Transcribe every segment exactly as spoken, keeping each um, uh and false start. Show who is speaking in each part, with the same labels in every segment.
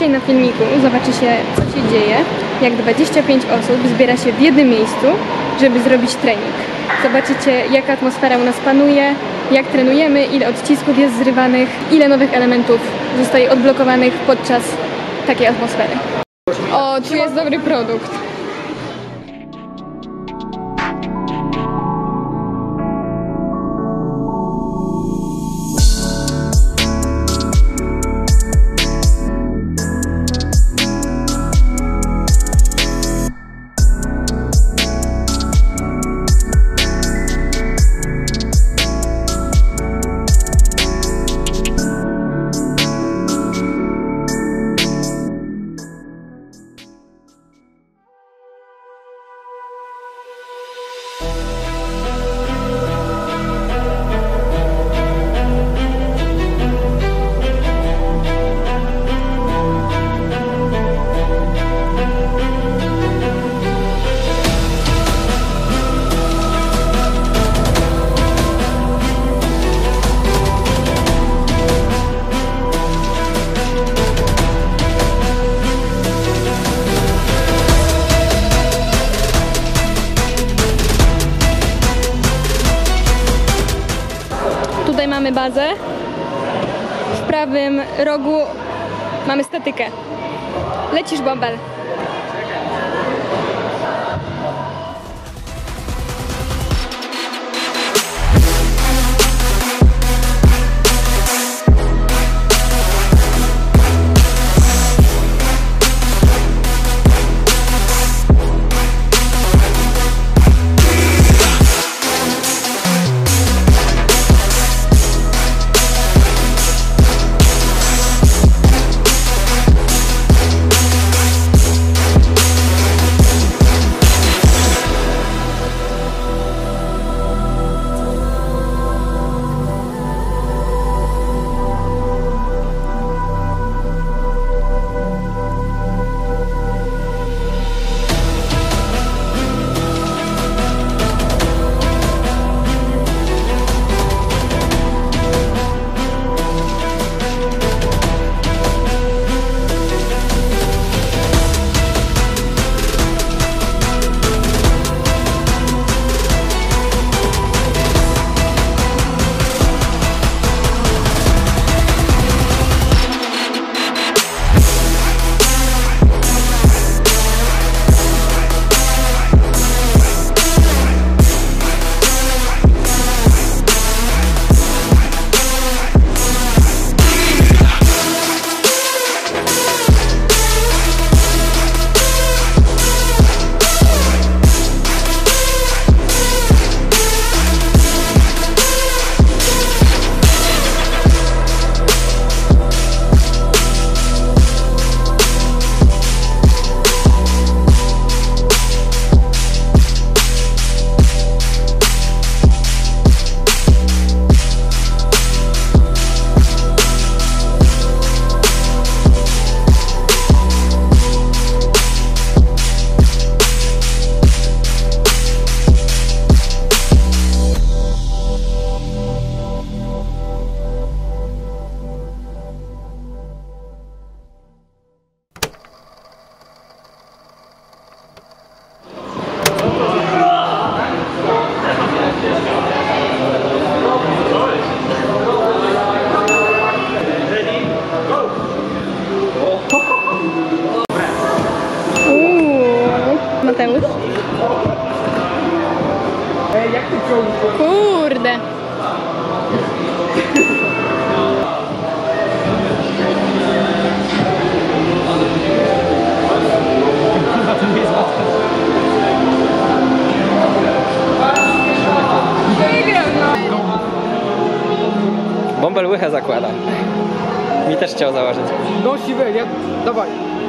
Speaker 1: Dzisiaj na filmiku zobaczy się, co się dzieje, jak dwadzieścia pięć osób zbiera się w jednym miejscu, żeby zrobić trening. Zobaczycie, jaka atmosfera u nas panuje, jak trenujemy, ile odcisków jest zrywanych, ile nowych elementów zostaje odblokowanych podczas takiej atmosfery. O, tu jest dobry produkt. Tutaj mamy bazę, w prawym rogu mamy statykę. Lecisz, bąbel. Mateusz. Kurde.
Speaker 2: Bąbel łychę zakłada. Mi też chciał założyć.
Speaker 3: No siwy, ja... dawaj.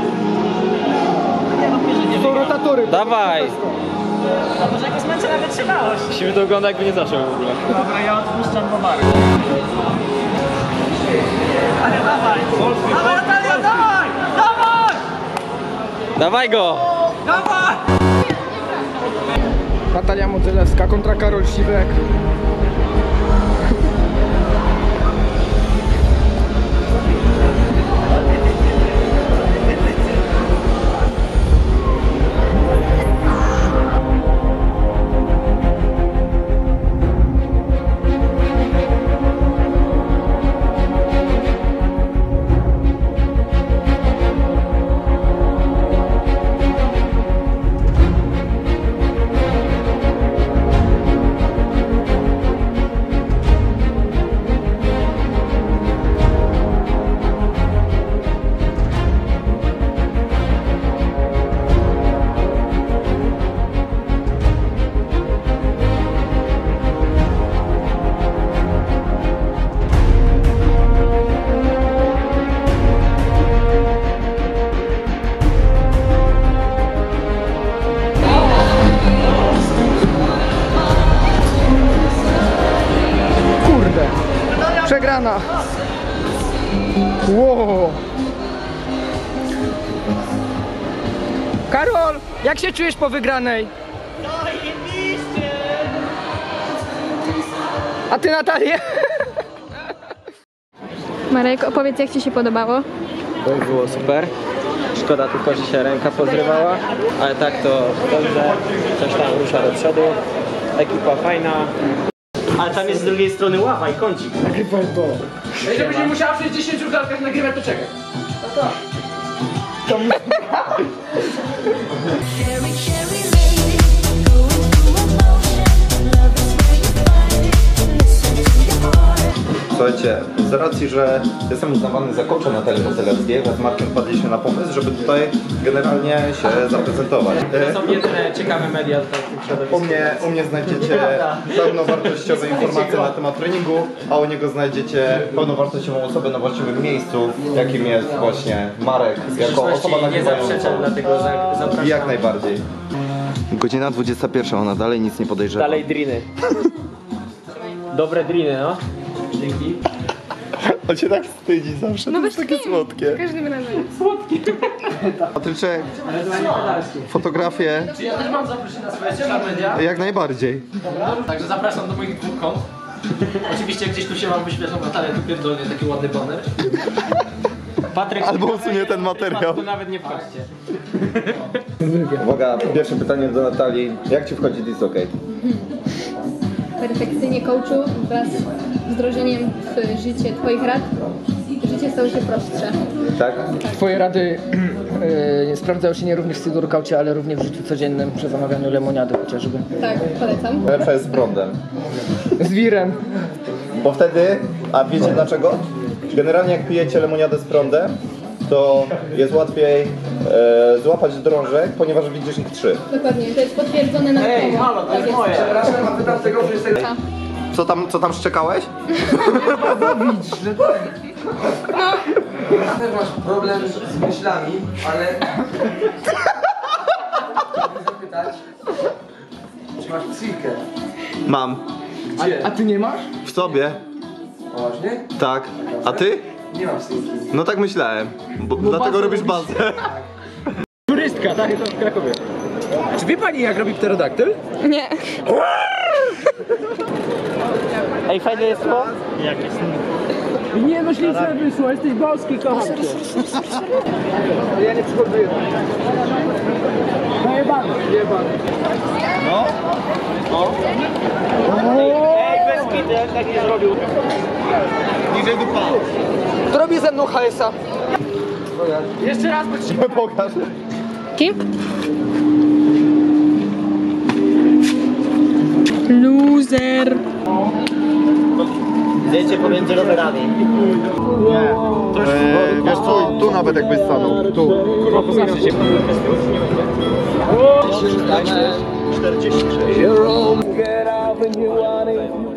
Speaker 3: Są rotatory.
Speaker 2: Dawaj.
Speaker 4: A może jakoś męcze nawet trzymałoś.
Speaker 2: Siwy to wygląda, jakby nie zaczął w ogóle.
Speaker 4: Dobra, ja odpuszczam Bobary. Ale dawaj! Dawaj, Natalia, dawaj! Dawaj!
Speaker 2: Dawaj go!
Speaker 4: Dawaj!
Speaker 3: Natalia Modzelewska kontra Karol Siwek. Ściana. Wow. Karol, jak się czujesz po wygranej? A ty, Natalia?
Speaker 1: Marek, opowiedz, jak Ci się podobało?
Speaker 2: To było super. Szkoda tylko, że się ręka pozrywała, ale tak to dobrze. Coś tam rusza do przodu. Ekipa fajna.
Speaker 4: Ale tam jest z drugiej strony ława i kącik.
Speaker 3: Nagrywaj to. Jeżeli będziesz musiała przy dziesięciu klatkach nagrywać, to czekaj. No to.
Speaker 5: Cherry, cherry lady, going through emotion. Love is where you find it. Listen to your heart.
Speaker 6: Słuchajcie, z racji, że jestem uznawany za coacha Natalii Motyleckiej, wraz z Markiem wpadliśmy na pomysł, żeby tutaj generalnie się zaprezentować.
Speaker 2: To są jedyne ciekawe media tutaj w tym
Speaker 6: U
Speaker 2: środowisku.
Speaker 6: mnie, u mnie znajdziecie pełnowartościowe informacje na temat treningu, a u niego znajdziecie pełnowartościową osobę na właściwym miejscu, jakim jest właśnie Marek, jako osoba
Speaker 2: nie
Speaker 6: nagrywająca.
Speaker 2: zaprzeczam, dlatego za- zapraszam.
Speaker 6: Jak najbardziej. Godzina dwudziesta pierwsza, ona dalej nic nie podejrzewa.
Speaker 2: Dalej driny. Dobre driny, no. Dzięki.
Speaker 6: On się tak wstydzi zawsze,
Speaker 1: No
Speaker 6: to jest takie słodkie.
Speaker 1: Każdym razem.
Speaker 6: Patryczek, fotografię,
Speaker 7: Czy ja też mam zaprosić na swoje social media?
Speaker 6: jak najbardziej.
Speaker 7: Także zapraszam do moich dwóch kont. Oczywiście gdzieś tu się wam wyświetlą Natalia, tu pierdolnie taki ładny baner.
Speaker 2: Patryk,
Speaker 6: Albo usunie ten materiał.
Speaker 2: Tu nawet nie wchodźcie.
Speaker 6: Uwaga, pierwsze pytanie do Natalii. Jak ci wchodzi Disocade?
Speaker 1: Perfekcyjnie, coachu, wraz z wdrożeniem w życie Twoich rad, życie stało się prostsze.
Speaker 6: Tak?
Speaker 3: Twoje rady yy, sprawdzają się nie również w stylu workoucie, ale również w życiu codziennym przy zamawianiu lemoniady chociażby.
Speaker 1: Tak, polecam.
Speaker 6: Lepsza jest z prądem.
Speaker 3: Z wirem.
Speaker 6: Bo wtedy, a wiecie dlaczego? Generalnie jak pijecie lemoniadę z prądem, to jest łatwiej e, złapać drążek, ponieważ widzisz ich trzy.
Speaker 1: Dokładnie, to jest potwierdzone naukowo.
Speaker 4: Ej, halo, to jest moje.
Speaker 6: Co tam, co tam szczekałeś?
Speaker 8: Też masz problem z myślami, ale chciałbym zapytać, czy masz psychikę?
Speaker 6: Mam.
Speaker 8: Gdzie?
Speaker 3: A ty nie masz?
Speaker 6: W sobie.
Speaker 8: Poważnie?
Speaker 6: Tak. A ty?
Speaker 8: Nie mam psychiki.
Speaker 6: No tak myślałem. Bo, dlatego robisz bazę.
Speaker 3: Turystka, tak? To w Krakowie. Czy wie pani, jak robi pterodaktyl?
Speaker 1: Nie.
Speaker 2: Ej, fajne jest to?
Speaker 3: Nie, no ślicznie wyszło, jesteś boski, kocham cię. Ja nie przychodzę. No jebany. Jebany.
Speaker 4: Ej, bez kitu, jak tak nie zrobił.
Speaker 6: Niżej dupa.
Speaker 3: Kto robi ze mną H S a?
Speaker 4: Jeszcze raz, bo ci
Speaker 6: Pokaż.
Speaker 1: Kim? Loser.
Speaker 4: Zdjęcie pomiędzy rowerami.
Speaker 6: Eee, wiesz co, tu nawet jakbyś stanął. Tu.
Speaker 4: czterdzieści sześć.
Speaker 3: Get up and you want it.